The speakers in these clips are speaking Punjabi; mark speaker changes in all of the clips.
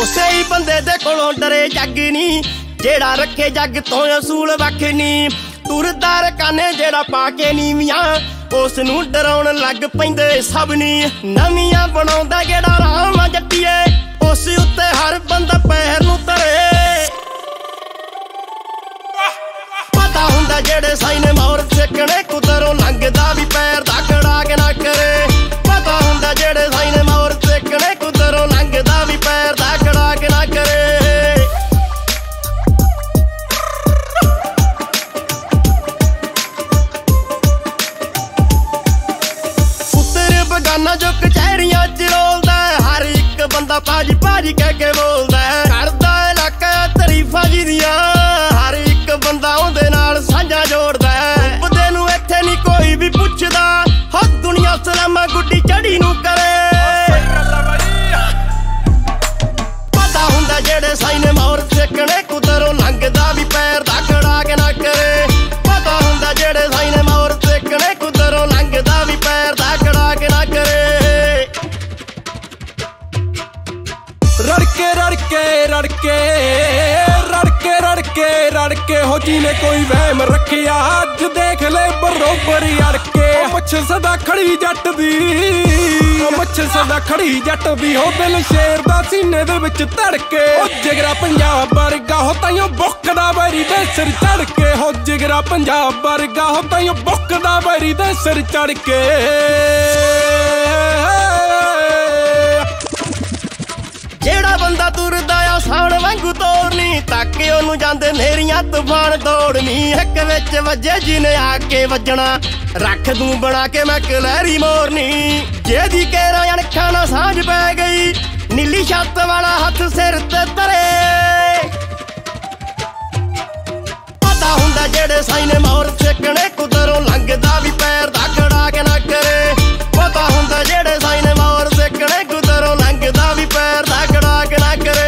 Speaker 1: ਉਸੇ ਹੀ ਬੰਦੇ ਦੇ ਕੋਲੋਂ ਡਰੇ ਜੱਗ ਨੀ, ਜਿਹੜਾ ਰੱਖੇ ਜੱਗ ਤੋਂ ਅਸੂਲ ਵੱਖ ਨੀ। ਤੁਰਦਾ ਰਕਾਨੇ ਜਿਹੜਾ ਪਾ ਕੇ ਨੀਵੀਆਂ, ਉਸ ਨੂੰ ਡਰਾਉਣ ਲੱਗ ਪੈਂਦੇ ਸਭ ਨੀ। ਨਵੀਆਂ ਬਣਾਉਂਦਾ ਜਿਹੜਾ ਰਾਮ ਜੱਟੀਏ, ਉਸ ਉੱਤੇ ਹਰ ਬੰਦਾ ਪੈਰ ਨੂੰ ਧਰੇ। ਪਤਾ ਹੁੰਦਾ ਜਿਹੜੇ ਸਾਈਨ ਮੌਰ ਸਿੱਖਣੇ, ਕੁਦਰੋਂ ਲੰਘਦਾ ਵੀ ਪੈਰ ਦਾ ਖੜਾ ਕੇ ਨਾ ਕਰੇ। ਪਤਾ ਹੁੰਦਾ ਜਿਹੜੇ ਸਾਈਨ ਮੌਰ ਸਿੱਖਣੇ, ਕੁਦਰੋਂ ਲੰਘਦਾ ਵੀ ਪੈਰ ਦਾ ਖੜਾ ਕੇ ਨਾ ਕਰੇ। ਪੁੱਤਰ ਬਗਾਨਾ ਜੋ ਕਚਹਿਰੀਆਂ ਚ ਰੋਲਦਾ, ਹਰ ਇੱਕ ਬੰਦਾ ਭਾਜੀ ਭਾਜੀ ਕਹਿ ਕੇ ਬੋਲਦਾ। ਕਰਦਾ ਇਲਾਕਾ ਤਾਰੀਫਾਂ ਜੀ ਦੀਆਂ, ਹਰ ਇੱਕ ਬੰਦਾ ਉਹਦੇ ਨਾਲ ਸਾਂਝਾ ਜੋੜਦਾ। ਬੰਦੇ ਨੂੰ ਇੱਥੇ ਨਹੀਂ ਕੋਈ ਵੀ ਪੁੱਛਦਾ, ਹੋ ਦੁਨੀਆ ਸਲਾਮਾ ਗੁੱਡੀ ਚੜੀ ਨੂੰ ਕਰੇ। ਪਤਾ ਹੁੰਦਾ ਜਿਹੜੇ ਸਾਈਨ ਮੌਰ ਸਿੱਖਣੇ, ਕੁਦਰੋਂ ਲੰਘਦਾ ਵੀ ਪੈਰ ਦਾ ਖੜਾ ਕੇ ਨਾ ਕਰੇ। ਪਤਾ ਹੁੰਦਾ ਜਿਹੜੇ ਸਾਈਨ ਮੌਰ ਸਿੱਖਣੇ, ਕੁਦਰੋਂ ਲੰਘਦਾ ਵੀ ਪੈਰ ਦਾ ਖੜਾ ਕੇ ਨਾ ਕਰੇ।
Speaker 2: ਰੜਕੇ ਰੜਕੇ ਰੜਕੇ ਰੜਕੇ ਰੜਕੇ ਰੜਕੇ ਹੋ ਜੀ ਨੇ ਕੋਈ ਵਹਿਮ ਰੱਖਿਆ, ਅੱਜ ਦੇਖ ਲੈ ਬਰੋਬਰ ਅੜਕੇ। ਮੁੱਛ ਸਦਾ ਖੜੀ ਜੱਟ ਦੀ, ਮੁੱਛ ਸਦਾ ਖੜੀ ਜੱਟ ਦੀ, ਹੋ ਦਿਲ ਸ਼ੇਰ ਦਾ ਸੀਨੇ ਦੇ ਵਿੱਚ ਧੜਕੇ। ਹੋ ਜਿਗਰਾ ਪੰਜਾਬ ਵਰਗਾ ਹੋ ਤਾਈਓ ਬੁੱਕਦਾ ਵੈਰੀ ਦੇ ਸਿਰ ਚੜ ਕੇ। ਹੋ ਜਿਗਰਾ ਪੰਜਾਬ ਵਰਗਾ ਹੋ ਤਾਈਓ ਬੁੱਕਦਾ ਵੈਰੀ ਦੇ ਸਿਰ ਚੜ ਕੇ।
Speaker 1: ਜਿਹੜਾ ਬੰਦਾ ਤੁਰਦਾ ਆ ਸਾਣ ਵਾਂਗੂ ਤੋਰਨੀ, ਤੱਕ ਉਹਨੂੰ ਜਾਂਦੇ ਨੇਰੀਆਂ ਤੂਫਾਨ ਦੌੜਨੀ। ਇੱਕ ਵਿੱਚ ਵੱਜੇ ਜਿਹਨੇ ਆ ਕੇ ਵੱਜਣਾ, ਰੱਖ ਦੂੰ ਬਣਾ ਕੇ ਮੈਂ ਕਲੈਰੀ ਮੋਰਨੀ। ਜਿਹਦੀ ਕੇਰਾ ਅਣਖਾਂ ਨਾਲ ਸਾਂਝ ਪੈ ਗਈ, ਨੀਲੀ ਛੱਤ ਵਾਲਾ ਹੱਥ ਸਿਰ ਤੇ ਧਰੇ। ਪਤਾ ਹੁੰਦਾ ਜਿਹੜੇ ਸਾਈਨ ਮੌਰ ਸਿੱਖਣੇ, ਕੁਦਰੋਂ ਲੰਘਦਾ ਵੀ ਪੈਰ ਦਾ ਖੜਾ ਕੇ ਨਾ ਕਰੇ। ਪਤਾ ਹੁੰਦਾ ਜਿਹੜੇ ਸਾਈਨ ਮੌਰ ਸਿੱਖਣੇ, ਕੁਦਰੋਂ ਲੰਘਦਾ ਵੀ ਪੈਰ ਦਾ ਖੜਾ ਕੇ ਨਾ ਕਰੇ।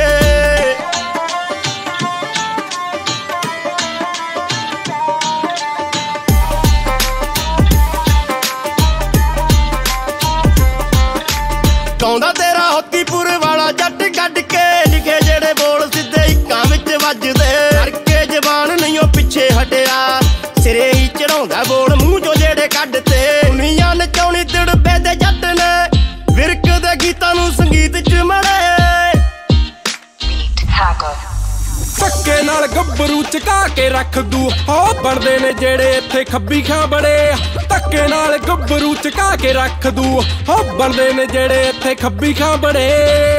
Speaker 1: ਗਾਉਂਦਾ ਤੇਰਾ ਹੋਤੀਪੁਰ ਵਾਲਾ ਜੱਟ ਕੱਢ ਕੇ, ਲਿਖੇ ਜਿਹੜੇ ਬੋਲ ਸਿੱਧੇ ਇੱਕਾਂ ਵਿੱਚ ਵੱਜਦੇ। ਕਰਕੇ ਜ਼ਬਾਨ ਨਹੀਂ ਉਹ ਪਿੱਛੇ ਹਟਿਆ, ਸਿਰੇ ਹੀ ਚੜਾਉਂਦਾ ਬੋਲ ਮੂੰਹ ਚੋਂ ਜਿਹੜੇ ਕੱਢ ਤੇ। ਦੁਨੀਆ ਨਚਾਉਣੀ ਤੜਪੇ ਦੇ ਜੱਟ ਨੇ, ਵਿਰਕ ਦੇ ਗੀਤਾਂ ਨੂੰ ਸੰਗੀਤ ਚ ਮੜੇ।
Speaker 2: ਧੱਕੇ ਨਾਲ ਗੱਭਰੂ ਚਕਾ ਕੇ ਰੱਖ ਦੂ, ਹੋ ਬਣਦੇ ਨੇ ਜਿਹੜੇ ਇੱਥੇ ਖੱਬੀ ਖਾਂ ਬੜੇ। ਧੱਕੇ ਨਾਲ ਗੱਭਰੂ ਚਕਾ ਕੇ ਰੱਖ ਦੂ, ਹੋ ਬਣਦੇ ਨੇ ਜਿਹੜੇ ਇੱਥੇ ਖੱਬੀ ਖਾਂ ਬੜੇ।